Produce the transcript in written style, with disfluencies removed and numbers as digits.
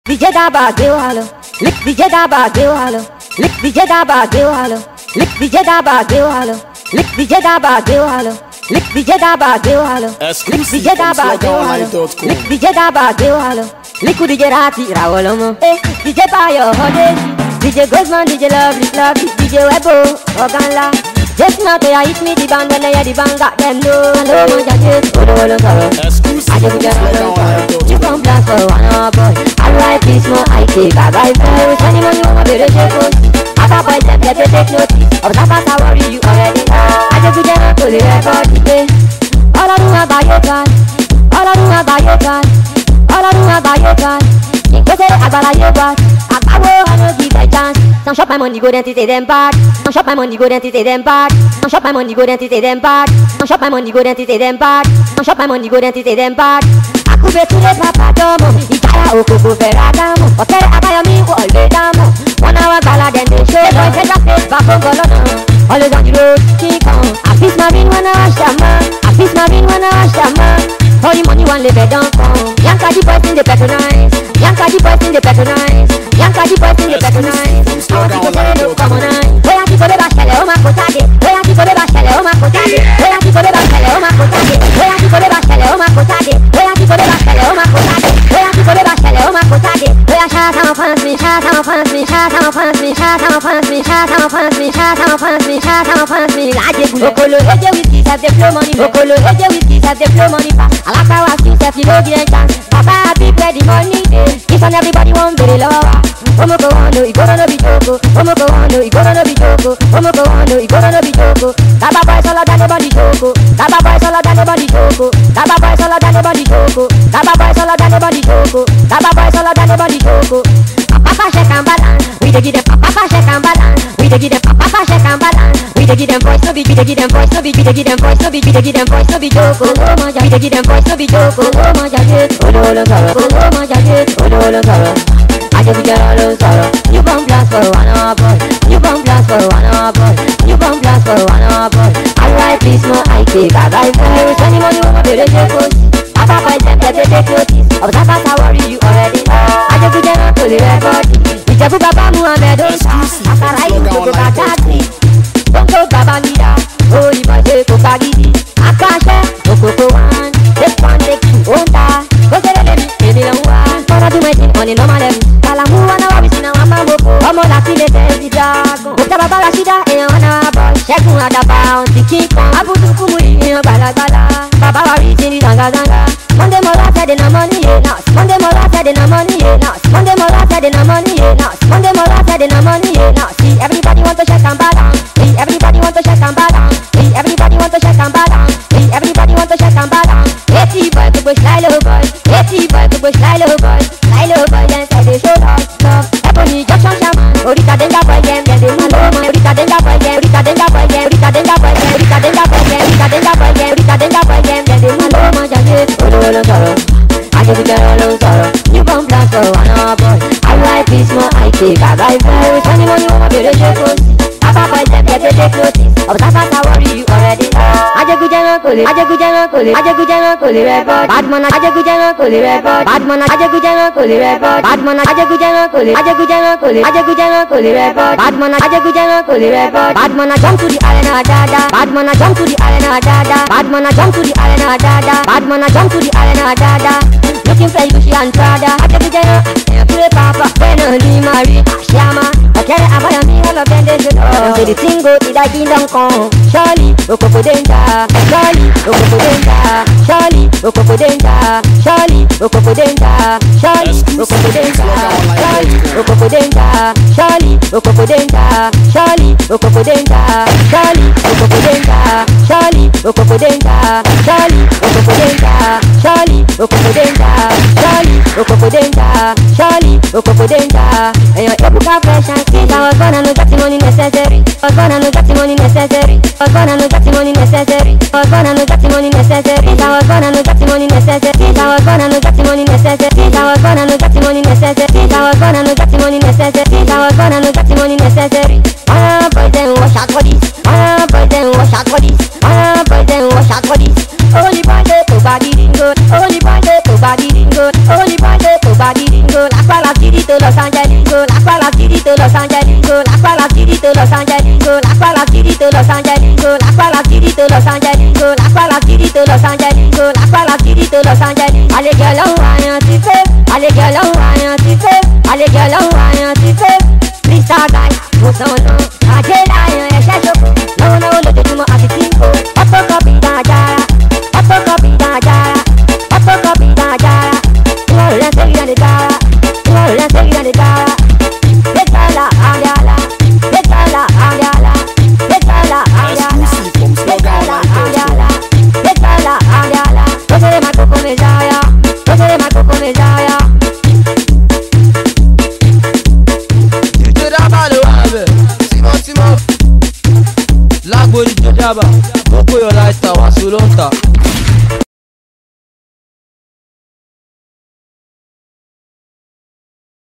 DJ da bateu ralo, lick DJ da bateu ralo, lick DJ da bateu ralo, lick DJ da bateu ralo, lick DJ da bateu ralo, lick DJ da bateu ralo, lick DJ da bateu ralo, lick DJ da bateu ralo, lick o DJ rati rawolomo, DJ Payo Hodeshi, DJ Guzman, DJ Lovely, DJ Webo, Oganla. Just now they hit me the band when they hear the band got them low. Hello, my judges, hold on, sorrow. I just get on, you come blast for one hour, boy. I write this more, I take a vibe. Send him on you, I'm a bit of shake. I got boys, let me take notice. Of that pass, I worry you already. I just get on to the record today. All I do is buy your gun. All I do is buy your gun. All I do is buy your gun. You say I got your back. I don't give a chance. Don't shop my money, go then to say them bad. Don't shop my money, go then to say them bad. Don't shop my money, go then to say them bad. Don't shop my money, go then to say them bad. Don't shop my money, go then to say them bad. I could be to the papa domo. Ijaya okoko ferragamo. Okay, I buy me all the damo. 1 hour gala then they show. Boy, take a face back on Golona. Always on the road, kick on. I fix my bin when I wash the man. I fix my bin when I wash the man. All the money one live it don't come. Yanka the boys in the patronize. Yanka the boys in the patronize. Yanka the boys in the patronize. I want to go say no come on I. Where I keep on the bashele o ma kotade. Where I keep on the bashele o ma kotade. Where I keep on the bashele o ma kotade. Where I keep on the bashele o ma kotade. Where I keep on the bashele o ma kotade. Where I keep on the bashele o ma kotade. Where I shout out fans me, shout out fans me, shout out fans me, shout out fans me, shout out fans me, shout out fans me, shout out fans me. Laje gulo. Okolo eje whiskey have the flow money. Okolo eje whiskey have the flow money pass. Alaka was yourself you no get chance. Papa happy play the money. If and everybody want very lower. Omo go on no, you gonna no be joko. Omo go on no, you gonna no be joko. Omo go on no, you gonna no be joko. Baba boys all that nobody joko. Baba boys all that nobody joko. Baba boys all that nobody joko. Baba boys all that nobody joko. Baba boys all that nobody joko. Papa shake and balance. We dey give them papa shake and balance. We dey give them papa shake and balance. We dey give them voice no be, we dey give them voice no be, we dey give them voice no be, we dey give them voice no be joko. Oh my God, we dey give them voice no be joko. Oh my God, olo sorrow. Oh my God, olo sorrow. I just get all sorrow. You bomb blast for 1 hour, boy. You bomb blast for 1 hour, boy. You bomb blast for 1 hour, boy. I write this more, I take a vibe. Send him on you, I'm a bit of shake. Papa boys them let me take notice. Of that pass, I worry you already. I just get on to the record. Ijebu Baba Muhammad Osa. Akara you go go Baghdadi. Don't go Babangida. Holy boy take go Bagidi. Akashe, Okoko one. Take one, take two, Onta. Go get a lady, baby long one. Wanna do my thing on the normal level. Kalamu wana wabisi na wamba moko. Omo la file tezi jago. Okta Baba Rashida, wana boy. Sheku adaba on the king kong. Abudu kumui, bala bala. Baba Rashida ni zanga zanga. Monday Mola said in the money, yeah, Monday Mola said in the money, yeah, Monday Mola said in the money, yeah, Monday Mola said in the money, yeah. See everybody want to shake and balance. See everybody want to shake and balance. See everybody want to shake and balance. See everybody want to shake and balance. Hey boy, go bush lilo boy. Hey boy, go bush lilo boy. Lilo boy, then say they show us love. Ebony Jackson Shaman. Orita denga boy, them then they maloma. Orita denga boy, them. Orita denga boy, them. Orita denga boy, them. Orita denga boy, them. Orita denga boy, them. Orita denga boy, them then they maloma. Olo sorrow. I just get all sorrow. You bomb blast for 1 hour, boy. I write this more, I take a vibe. Send him on you, I'm a bit of shake. Papa boys them let me take notice. Of that pass, I worry you already. Ajagujana kole, Ajagujana kole, Ajagujana kole record. Badman, Ajagujana kole record. Badman, Ajagujana kole record. Badman, Ajagujana kole, Ajagujana kole, Ajagujana kole record. Badman, Ajagujana kole record. Badman, jump to the arena, dada. Badman, jump to the arena, dada. Badman, jump to the arena, dada. Badman, jump to the arena, dada. Looking for Gucci and Prada. Ajagujana, play Papa, when only Marie Shama. Okay, I buy me all of them, they should know. Say the thing go to that kingdom come. Surely, Okoko danger. Surely, Okoko danger. Surely, Okoko danger. Surely, Okoko danger. Surely, Okoko danger. Surely, Okoko danger. Surely, Okoko danger. Surely, Okoko danger. Surely, Okoko danger. Surely, Okoko danger. Surely, Okoko danger. Surely, Okoko danger. Surely, Okoko danger. Surely, Okoko danger. And your epic fresh and sweet. I was born and no got the money necessary. I was born and no got the money necessary. I was born and no got the money necessary. I was born and no got the money necessary. I was born and no got the money necessary. I was born and no got the money necessary. I was born and no got the money necessary. I was born and no got the money necessary. I was born and no got the money necessary. Boys then wash out for this. Boys then wash out for this. Boys then wash out for this. Only boy they to body didn't go. Only boy they to body didn't go. Only boy they to body didn't go. Like Tirito Los Angeles, Las Palmas, Tirito Los Angeles, Las Palmas, Tirito Los Angeles, Las Palmas, Tirito Los Angeles, Las Palmas, Tirito Los Angeles, Las Palmas, Tirito Los Angeles, Las Palmas, Tirito Los Angeles. Allez girl, on wine, tu fais. Allez girl, on wine, tu fais. Allez girl, on wine, tu fais. Mr. Guy, pour son nom, Angela, et Chacho. Non, non, le déjeuner à Titinko. Hop, copie d'Angela, hop, copie d'Angela, hop, copie d'Angela. Tout le reste est dans les gars, tout le reste est dans les gars. C'est ça la Angela, c'est ça la Angela, c'est ça la Angela, c'est ça la Angela, c'est ça la Angela. Posez ma coco mesaya, posez ma coco mesaya. Lago de Jaba, Coco Yola está, Wasulonta.